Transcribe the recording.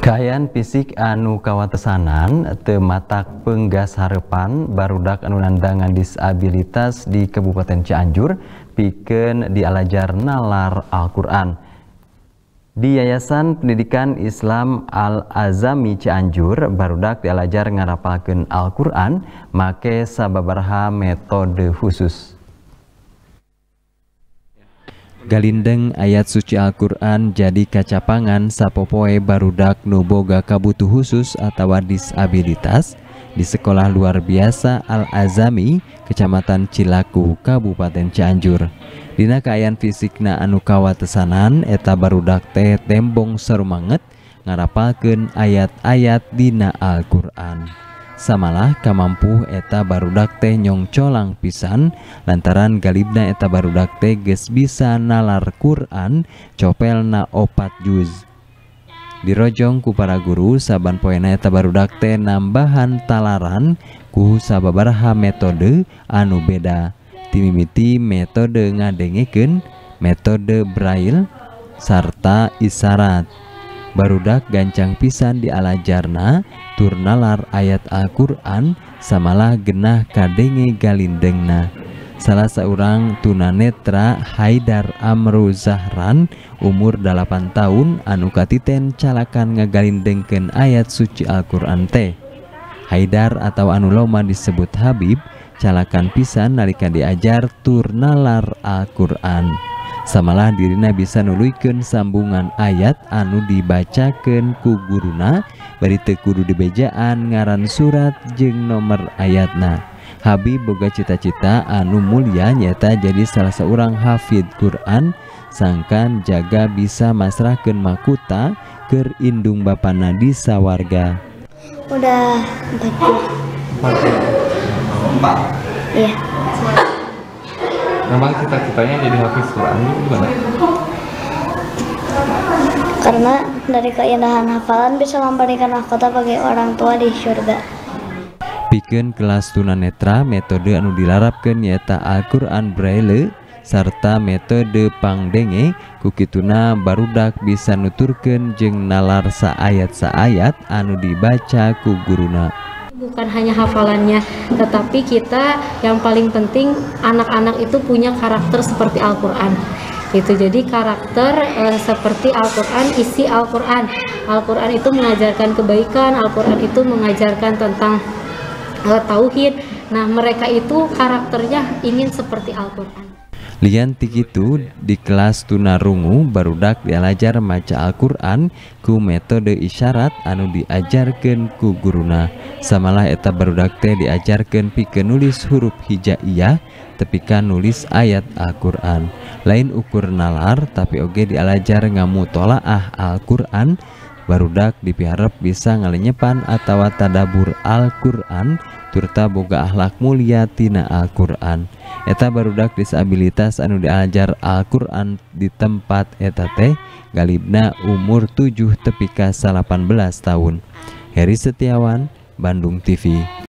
Kaayaan fisik anu kawatesanan teu matak penggas harepan barudak anu nandangan disabilitas di Kabupaten Cianjur pikeun dialajar nalar Al-Qur'an. Di Yayasan Pendidikan Islam Al-Azami Cianjur barudak dialajar ngarapalkeun Al-Qur'an make sababaraha metode khusus. Galindeng ayat suci Al-Qur'an jadi kacapangan sapopoe barudak nu boga kabutuh khusus atawa disabilitas di sekolah luar biasa Al-Azami, Kecamatan Cilaku, Kabupaten Cianjur. Dina kaayaan fisikna anu kawatesanan eta barudak teh tembong sarumanget ngarapalkeun ayat-ayat dina Al-Qur'an. Samalah kamampuh eta barudak teh nyongcolang pisan lantaran galibna eta barudak teh geus bisa nalar Quran copelna 4 juz. Dirojong ku para guru saban poena eta barudak teh nambahan talaran ku sababaraha metode anu beda. Timimiti metode ngadengekeun, metode braille sarta isyarat. Barudak gancang pisan dialajarna tur nalar ayat Al-Qur'an samalah genah kadenge galindengna. Salah seorang tunanetra Haidar Amru Zahran umur 8 tahun anu katiten calakan ngagalindengkeun ayat suci Al-Qur'an teh. Haidar atau anu loma disebut Habib calakan pisan nalika diajar tur nalar Al-Qur'an. Samalah dirina bisa nuluykeun sambungan ayat anu dibacakeun ku guruna bari teu kudu dibejaan ngaran surat jeung nomor ayatna. Habib boga cita-cita anu mulia nyata jadi salah seorang hafid Quran sangkan jaga bisa masrahkeun makuta keur indung bapana di sawarga. Udah 4. Iya. Memang cita-citanya jadi hafiz Quran gimana? Karena dari keindahan hafalan bisa memberikan mahkota bagi orang tua di surga. Pikeun kelas tunanetra metode anu dilarapkeun nyaeta Al-Qur'an Braille sarta metode pangdenge kukituna barudak bisa nuturkeun jeung nalar saayat-saayat anu dibaca ku guruna. Bukan hanya hafalannya, tetapi kita yang paling penting anak-anak itu punya karakter seperti Al-Quran. Gitu. Jadi karakter seperti Al-Quran, isi Al-Quran. Al-Quran itu mengajarkan kebaikan, Al-Quran itu mengajarkan tentang tauhid. Nah, mereka itu karakternya ingin seperti Al-Quran. Lian tikitu di kelas tunarungu barudak dialajar maca Al-Qur'an ku metode isyarat anu diajarkeun ku guruna. Samalah eta barudak teh diajarkeun pikeun nulis huruf hijaiyah tepika nulis ayat Al-Qur'an. Lain ukur nalar tapi oge dialajar ngamutolaah Al-Qur'an. Barudak dipiharep bisa ngalenyepan atawa tadabur Al-Qur'an turta boga akhlak mulia tina Al-Qur'an. Eta barudak disabilitas anu diajar Al-Qur'an di tempat eta teh galibna umur 7 tepika 18 tahun. Heri Setiawan, Bandung TV.